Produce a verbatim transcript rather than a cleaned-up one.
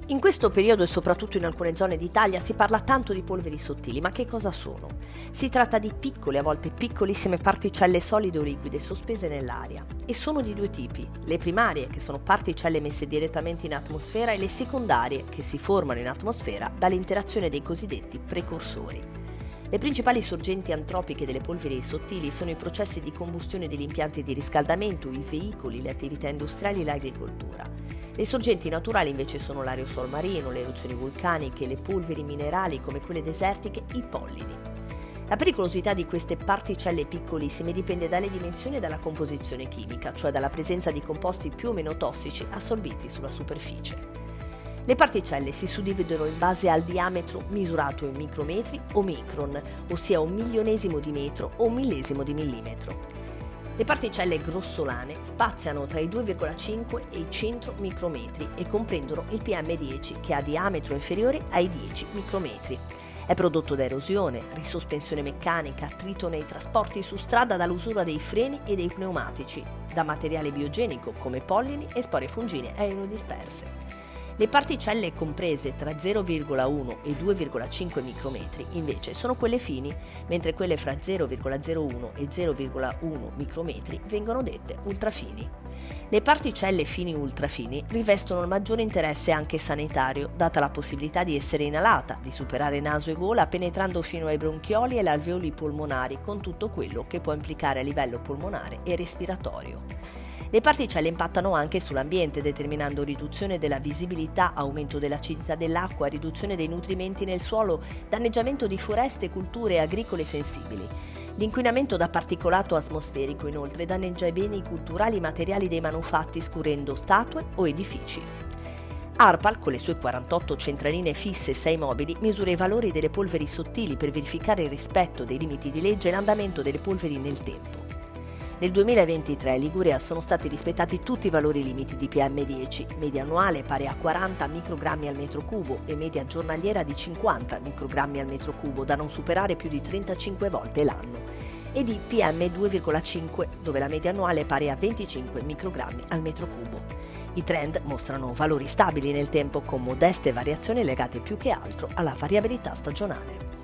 In questo periodo e soprattutto in alcune zone d'Italia si parla tanto di polveri sottili, ma che cosa sono? Si tratta di piccole, a volte piccolissime particelle solide o liquide sospese nell'aria e sono di due tipi: le primarie, che sono particelle messe direttamente in atmosfera, e le secondarie, che si formano in atmosfera dall'interazione dei cosiddetti precursori. Le principali sorgenti antropiche delle polveri sottili sono i processi di combustione degli impianti di riscaldamento, i veicoli, le attività industriali e l'agricoltura. Le sorgenti naturali invece sono l'aerosol marino, le eruzioni vulcaniche, le polveri minerali come quelle desertiche, i pollini. La pericolosità di queste particelle piccolissime dipende dalle dimensioni e dalla composizione chimica, cioè dalla presenza di composti più o meno tossici assorbiti sulla superficie. Le particelle si suddividono in base al diametro misurato in micrometri o micron, ossia un milionesimo di metro o un millesimo di millimetro. Le particelle grossolane spaziano tra i due virgola cinque e i cento micrometri e comprendono il P M dieci, che ha diametro inferiore ai dieci micrometri. È prodotto da erosione, risospensione meccanica, attrito nei trasporti su strada dall'usura dei freni e dei pneumatici, da materiale biogenico come pollini e spore fungine aerodisperse. Le particelle comprese tra zero virgola uno e due virgola cinque micrometri invece sono quelle fini, mentre quelle fra zero virgola zero uno e zero virgola uno micrometri vengono dette ultrafini. Le particelle fini ultrafini rivestono il maggiore interesse anche sanitario, data la possibilità di essere inalata, di superare naso e gola penetrando fino ai bronchioli e agli alveoli polmonari, con tutto quello che può implicare a livello polmonare e respiratorio. Le particelle impattano anche sull'ambiente, determinando riduzione della visibilità, aumento dell'acidità dell'acqua, riduzione dei nutrimenti nel suolo, danneggiamento di foreste, culture agricole sensibili. L'inquinamento da particolato atmosferico inoltre danneggia i beni culturali e materiali dei manufatti, scurendo statue o edifici. ARPAL, con le sue quarantotto centraline fisse e sei mobili, misura i valori delle polveri sottili per verificare il rispetto dei limiti di legge e l'andamento delle polveri nel tempo. Nel duemilaventitré in Liguria sono stati rispettati tutti i valori limiti di P M dieci, media annuale pari a quaranta microgrammi al metro cubo e media giornaliera di cinquanta microgrammi al metro cubo, da non superare più di trentacinque volte l'anno, e di P M due virgola cinque, dove la media annuale è pari a venticinque microgrammi al metro cubo. I trend mostrano valori stabili nel tempo, con modeste variazioni legate più che altro alla variabilità stagionale.